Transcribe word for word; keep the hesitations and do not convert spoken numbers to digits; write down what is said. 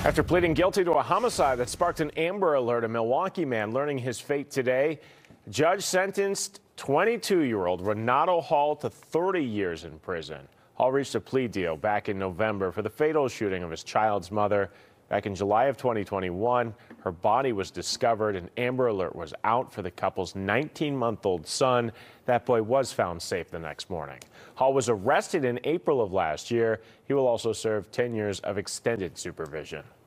After pleading guilty to a homicide that sparked an Amber Alert, a Milwaukee man learning his fate today. Judge sentenced twenty-two-year-old Renado Hall to thirty years in prison. Hall reached a plea deal back in November for the fatal shooting of his child's mother. Back in July of twenty twenty-one, her body was discovered. An Amber Alert was out for the couple's nineteen-month-old son. That boy was found safe the next morning. Hall was arrested in April of last year. He will also serve ten years of extended supervision.